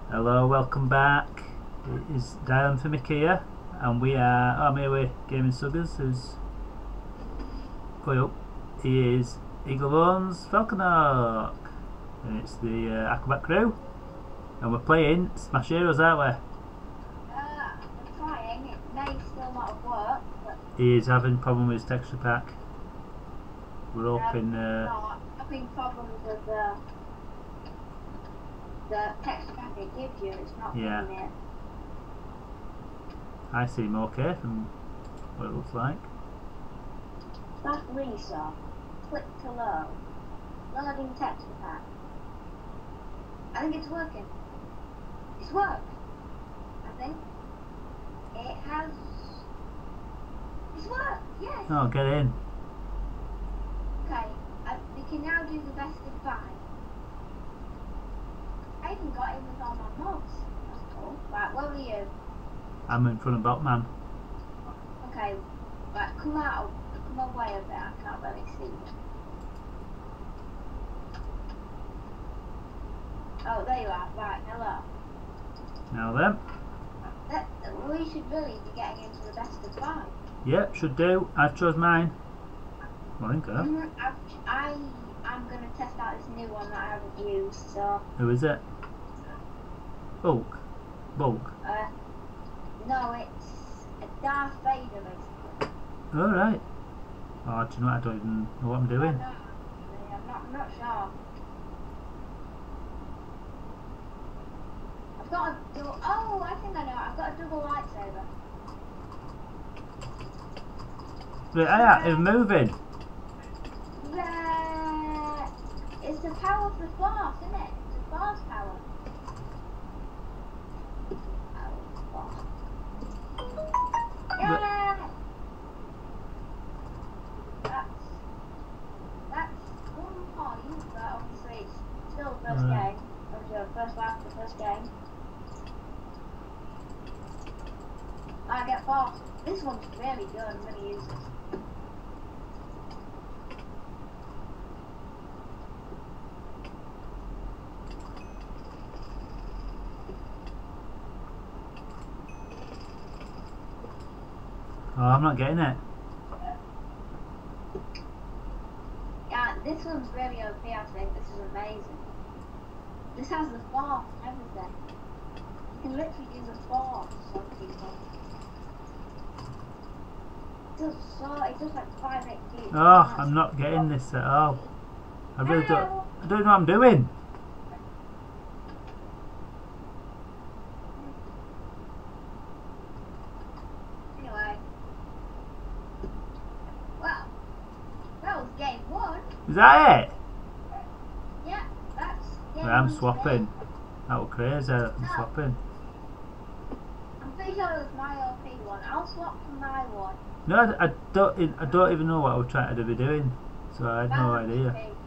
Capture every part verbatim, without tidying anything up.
Hello, welcome back. It is DialM four Mick here, and we are. Oh, I'm here with GamingSuggers, who's going up. He is Bones Falcon Hawk, and it's the uh, Aquabat Crew, and we're playing Smash Heroes, aren't we? Uh, we're trying. It may still not have worked, but He is having problem with his texture pack. We're um, hoping. Uh, not having problems with the the texture pack it gives you. It's not Yeah. giving it. I seem okay from what it looks like. Back resource. Click to load. Loading texture pack. I think it's working. It's worked. I think it has. It's worked. Yes. Oh, get in. Okay. Uh, we can now do the best of five. I even got in with all my mods. That's cool. Right, where were you? I'm in front of Botman. Okay, right, come out, come away a bit, I can't really see you. Oh, there you are, right, hello. Now then. That, we should really be getting into the best of five. Yep, should do. I've chose mine. I think so. Mm, I've, I am going to test out this new one that I haven't used, so... Who is it? Bulk. Bulk. Uh, no, it's a Darth Vader, basically. Alright. Oh, do you know what? I don't even know what I'm doing. No, actually, I'm not, I'm not sure. I've got a double... Oh, I think I know. I've got a double lightsaber. Right, yeah, it's moving. Yeah, it's the power of the Force, isn't it? It's the Force power. Power of the Force. Yeah! That's... That's one point, but obviously it's still the first Mm. game. Obviously the first lap of the first game. I get Force. This one's really good. I'm going to use this. Oh, I'm not getting it. Yeah, this one's really O P, I think. This is amazing. This has the Force and everything. You can literally use a Force on people. It does so, it does like five H P. Oh, I'm not getting this at all. I really don't. I don't know what I'm doing. Anyway. Well, that was game one. Is that it? Yeah, that's game Right, I'm one swapping. today. That was crazy. I'm No. swapping. I'm pretty sure it was my O P one. I'll swap to my one. No, I, I don't. I don't even know what I was trying to be doing. So I had no Mine was idea. O P.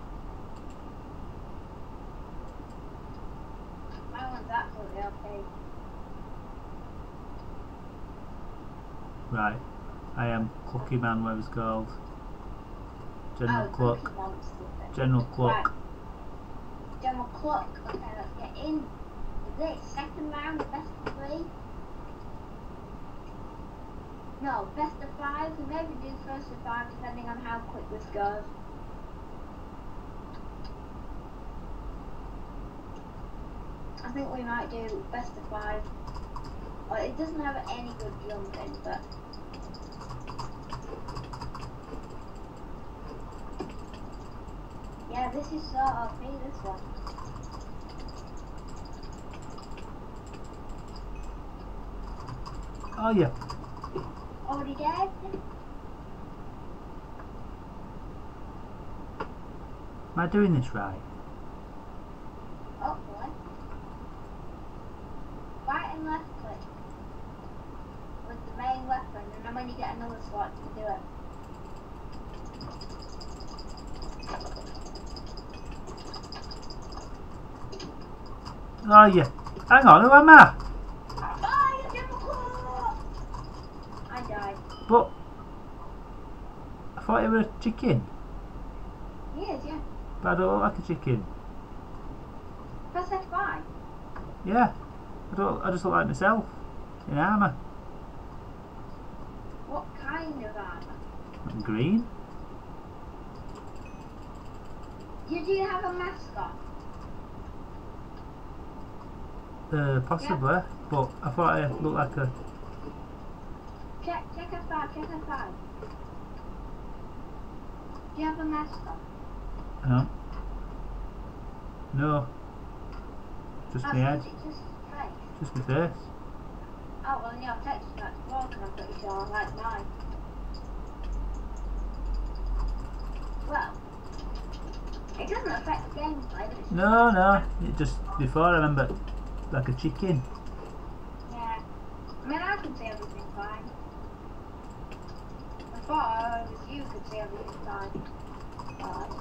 My one's absolutely O P. Right. I am Clucky Man, whatever it's called. General Oh, Cluck. Cookie Monster thing. General Cluck. Right. General Cluck. Okay, let's get in to this. Second round, best of three. No, best of five. We maybe do first of five depending on how quick this goes. I think we might do best of five. Well, it doesn't have any good jumping, but... Yeah, this is so O P, this one. Oh yeah. Already dead? Am I doing this right? Oh boy. Right and left click. With the main weapon, and then when you get another slot, you can do it. Oh yeah. Hang on, who am I? Oh, you didn't cool! I died. But I thought it was a chicken. He is, yeah. But I don't look like a chicken. Press F five. Yeah. I don't. I just look like myself in armour. What kind of armour? Green. Did you have a mascot? Uh, possibly, yeah. But I thought I looked like a. Check, check F five, check F five. Do you have a mascot? No. No. Just oh, my head. Just face? Just my face. Oh, well, your text that's broken, I'm pretty sure, like mine. Well, it doesn't affect the gameplay, but it's No, no. It just before I remember like a chicken. Yeah. I mean, I can see everything fine. Before I was you could see everything fine. Right.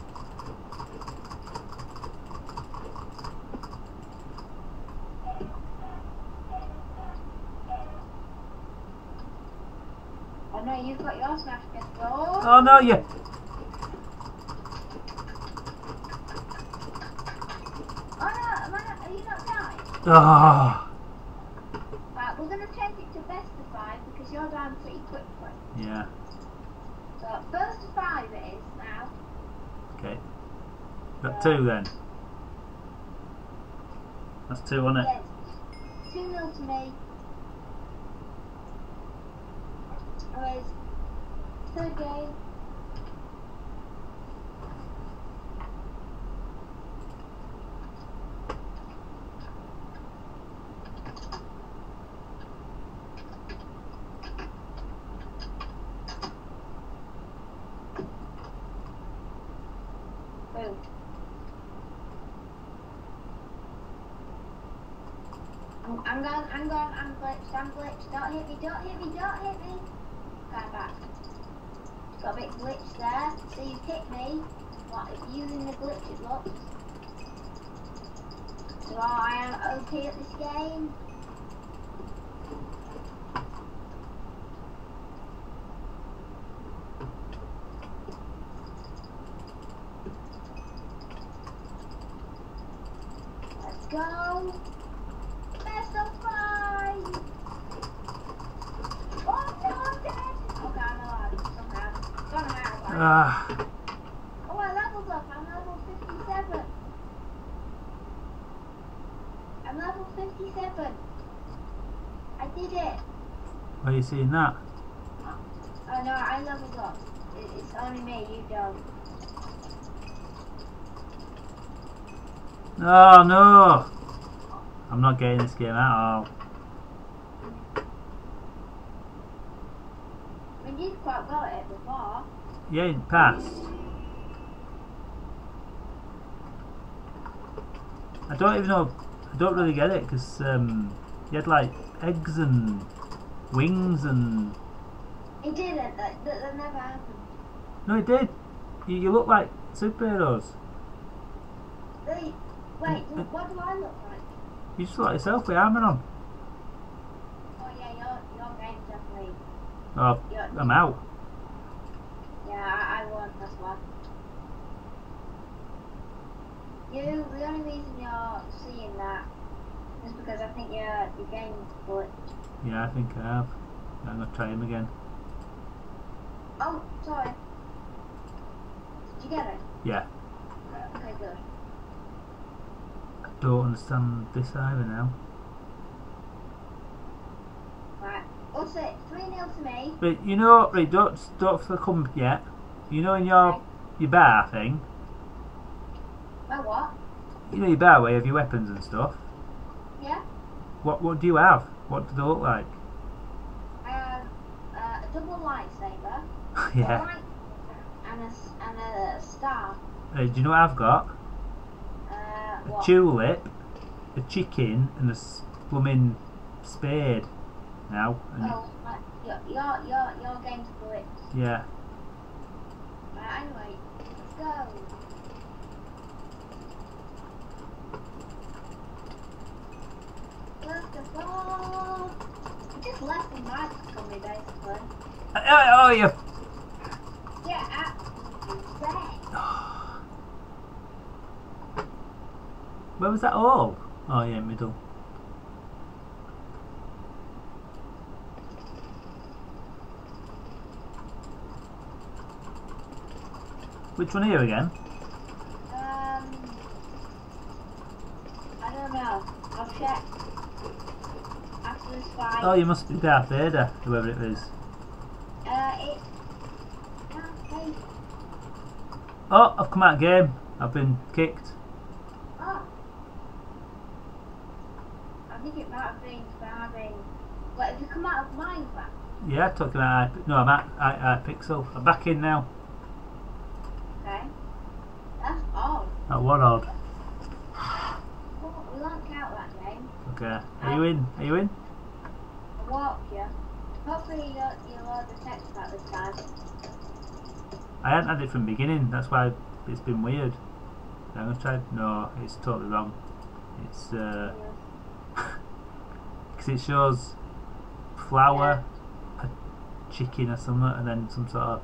Oh no, you've got your smash pistol. Oh no, yeah. Oh no, am I not, are you not dying? Oh. Right, we're going to change it to best of five because you're dying pretty quickly. Yeah. So first of five it is now. Okay. Got two then. That's two on it. Yes. Two nil to me. Anyways, third game. Boom. I'm, I'm going, I'm going, I'm glitched, I'm glitched. Don't hit me, don't hit me, don't hit me. Going back. Got a bit glitched there. So you hit me. What, using the glitch it looks. So I am O P at this game. Let's go. Best of five. Oh no, I'm dead. Okay, I'm alive somehow. Somehow. Ah. Oh, I leveled up. I'm level fifty-seven. I'm level fifty-seven. I did it. Why are you seeing that? Oh no, I leveled up. It, it's only me, you don't. Oh no! I'm not getting this game at all. I mean, you did quite well at it before. Yeah, it passed. I don't even know. I don't really get it because um, you had like eggs and wings and. It didn't. That, that, that never happened. No, it did. You, you look like superheroes. Wait, wait. What do I look like? You just look like yourself with armour on. Oh yeah, your your game's definitely. Oh, Your, I'm out. Yeah, I, I won. That's why. You, the only reason you're seeing that is because I think your your game's glitched. Yeah, I think I have. I'm gonna try him again. Oh, sorry. Did you get it? Yeah. Okay, good. I don't understand this either now. Right. Also, three nil to me. But you know, right? Don't don't come yet. You know, in your Okay. your bar thing. My what? You know your bar where you have your weapons and stuff. Yeah. What what do you have? What do they look like? I have uh, a double lightsaber. Yeah. A light and a s- and a star. Uh, do you know what I've got? Uh, A what? tulip, a chicken, and a s- blooming spade. Now. And Oh, my, your your your your game's glitched. yeah. Right, anyway, let's go. First of all, you just left the mic on me basically. Uh, oh, oh yeah. Yeah, absolutely insane. Where was that all? Oh yeah, middle. Which one are you again? Um, I don't know. I'll check after this fight. Oh, you must be Darth Vader, whoever it is. Uh, it. No, hey. Oh, I've come out of game. I've been kicked. Oh. I think it might have been for having. What, have you come out of Minecraft? Yeah, talking about I, no, I'm at I, Hypixel. I'm back in now. Okay. That's odd. That was odd. Oh, we won't count that game. Okay. Are you in? Are you in? I walk you. Hopefully you don't, you'll load the text back this time. I hadn't had it from the beginning. That's why it's been weird. I'm gonna try. No, it's totally wrong. It's uh, because it shows flour, a chicken or something, and then some sort of.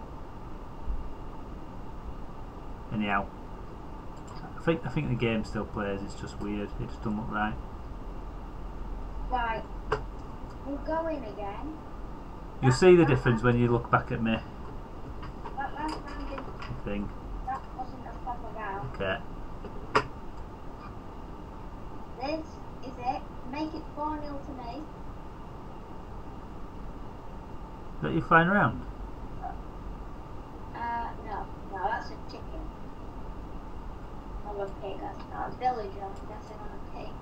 Anyhow, I think I think the game still plays. It's just weird. It just doesn't look right. Right. We'll go in again. You'll see the difference when you look back at me. That last round didn't, Thing. that wasn't a proper round. Okay. This is it. Make it four nil to me. Is that you flying around? Uh, no. No, that's a chicken. Or a pig. That's not a villager. I'm guessing on a pig.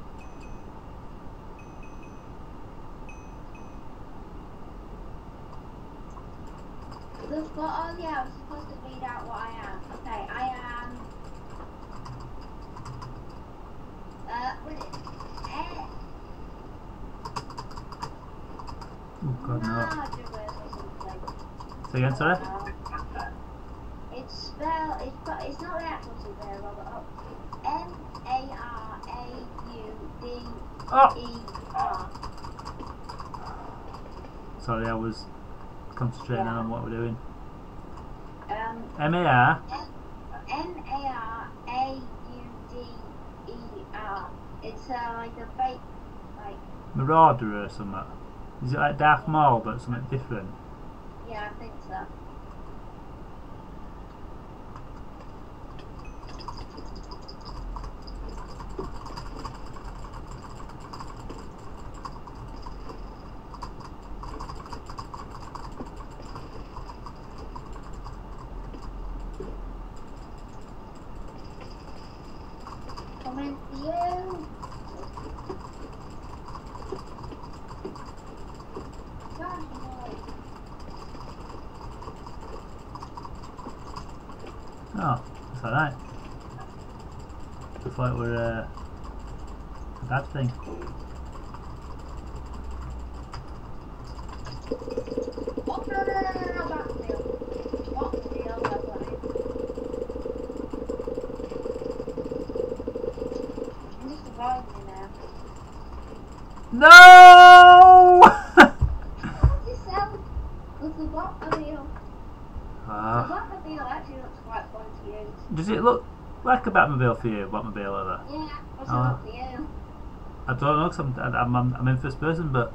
Look, oh yeah, I was supposed to read out what I am. Okay, I am. Uh, what is it? Eh. Oh God, no. Murderers or something. Say again, sorry? Uh, it's spelled. It's but it's not the actual super Robert. Oh, M A R A U D E R. Sorry, I was concentrating Yeah. on what we're doing. Um. M A R. M A R A U D E R. It's uh, like a fake, like. Marauder or something. Is it like Darth Maul but something different? Yeah, I think so. Coming to you. Gosh, boy. Oh, that's alright. I thought it were uh, a bad thing. Oh, no, no, no, no, no, backfield. Backfield, that's what it is. I'm just avoiding you now. No! What's this sound? With the Batmobile. The Ah. Batmobile actually looks quite fun to use. Does it look like a Batmobile for you? Batmobile ever? Yeah, what's Oh. it look for you? I don't know, cause I'm, I'm, I'm, I'm in first person, but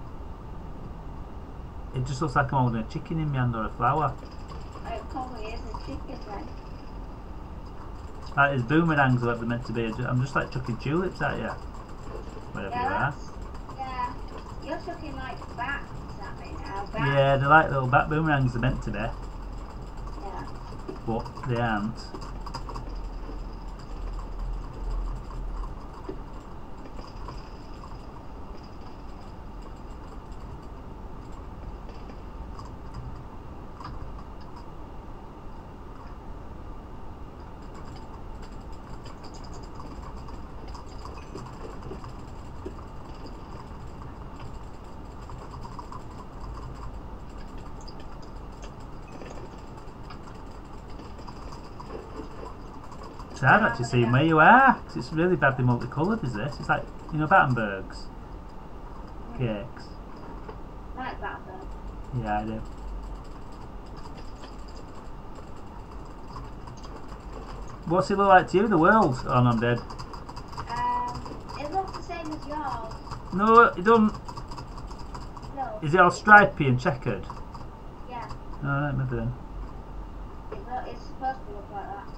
it just looks like I'm holding a chicken in my hand or a flower. It probably is a chicken then. Like his boomerangs are ever meant to be. I'm just like chucking tulips at you. Wherever Yeah, you are. that's, yeah. You're chucking like bats at me now. Bats. Yeah, they're like little bat boomerangs, they're meant to be, Yeah. but they aren't. So I've actually seen where you are, 'cause it's really badly multicoloured, is this? It's like, you know, Battenberg's cakes. Like that though. Yeah, I do. What's it look like to you, the world? Oh no, I'm dead. Um, it looks the same as yours. No, it don't. No. Is it all stripy and checkered? Yeah. Alright, maybe then. It look, it's supposed supposed to look like that.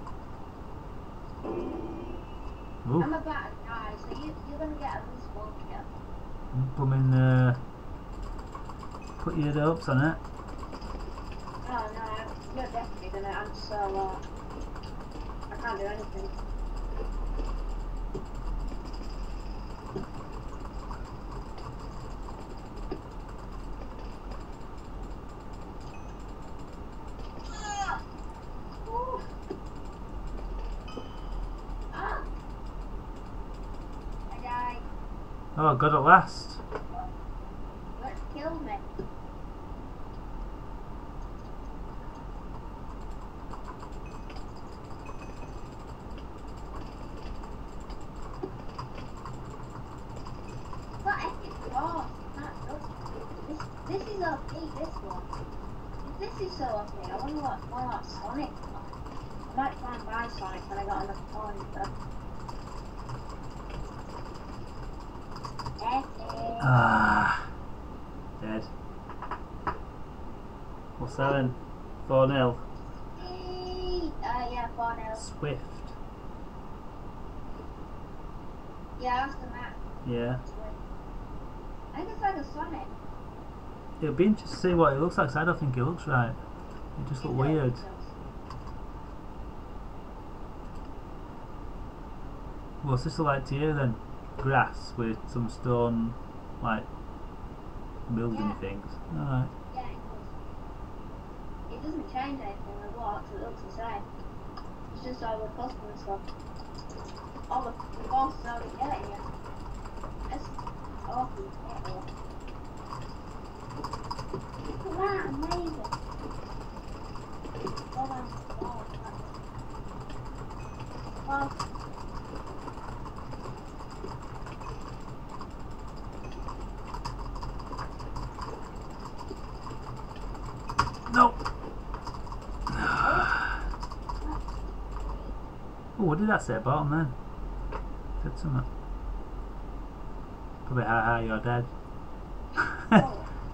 Ooh. I'm about to die, so you, you're going to get at least one kill. Come in, uh, put your hopes on it. Oh no, I'm, you're definitely going to. I'm so low. I can't do anything. Oh, got it last. What killed me? What epic boss? That's good. This this is O P. This one. If this is so O P, I wonder what what about Sonic. I might try and buy Sonic when I got enough coins. But ah, dead. What's that then? four nil. Uh, yeah, four nil. Swift. Yeah, that's the map. Yeah. I think it's like a Sonic. It'll be interesting to see what it looks like, 'cause I don't think it looks right. It just looks It does, weird. it does. What's this like to you then? Grass with some stone, like, building Yeah. things. Alright. Yeah, it does. It doesn't change anything with what, it looks the same. It's just all the custom and stuff. All the, the boss is already getting you. It's awful to get here. Look at that, amazing. Well done. Well, No! Oh, what did that say about him then? Said something. Probably, haha, you're dead. oh.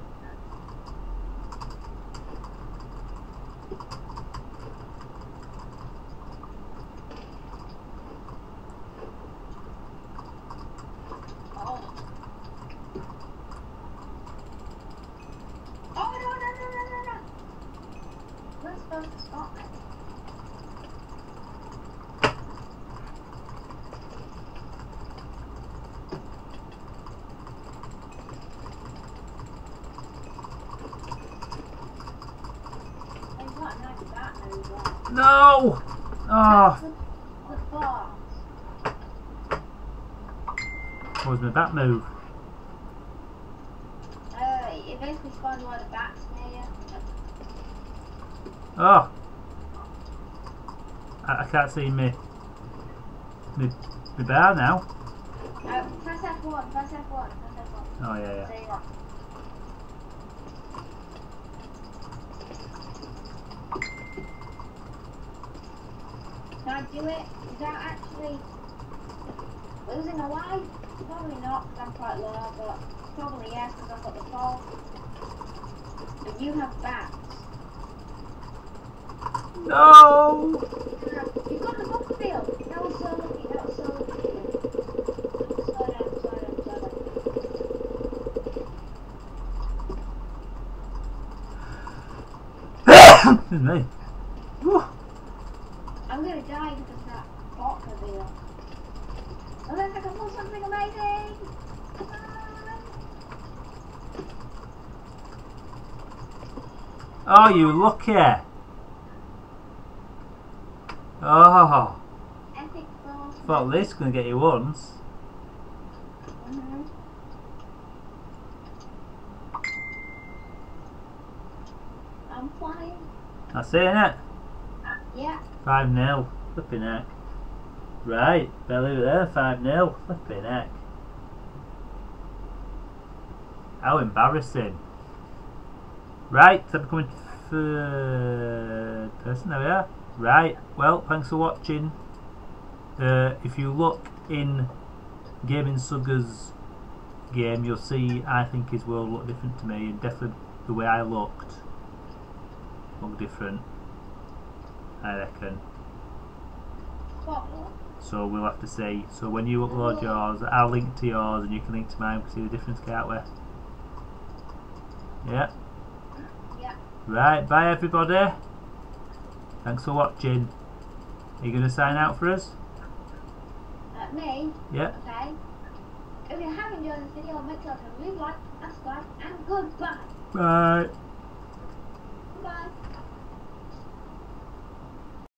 No! Oh! The boss. What was my bat move? Uh, it basically spawned a lot of bats near you. Oh! I, I can't see me. Me, me bar now. Uh, press F one, press F one, press F one. Oh, yeah, yeah. So you got. Can I do it? Is that actually losing a life? Probably not, because I'm quite low, but probably yes, because I've got the fall. But you have bats. No! You've got the bumper field. That was so lucky, that was so lucky. Slow down, slow down, slow down. This is me. Whew. I'm gonna die because that bot reveal. Unless I can pull something amazing! Oh, you lucky! Oh! Epic boss. Thought this was going to get you once. Mm-hmm. I'm flying. That's it, innit? Yeah. five nil. Flipping heck. Right, better leave it there, five nil. Flipping heck. How embarrassing. Right, so I'm coming third person, there we are. Right, well, thanks for watching. Uh, if you look in GamingSuggers game, you'll see I think his world looked different to me, and definitely the way I looked looked different. I reckon. Probably. So we'll have to see. So when you upload yours, I'll link to yours and you can link to mine. We can see the difference, can't we? Yeah. Yeah. Right, bye everybody. Thanks for watching. Are you going to sign out for us? Uh, me? Yeah. Okay. If you have enjoyed this video, make sure to leave a like, subscribe, and goodbye. Bye.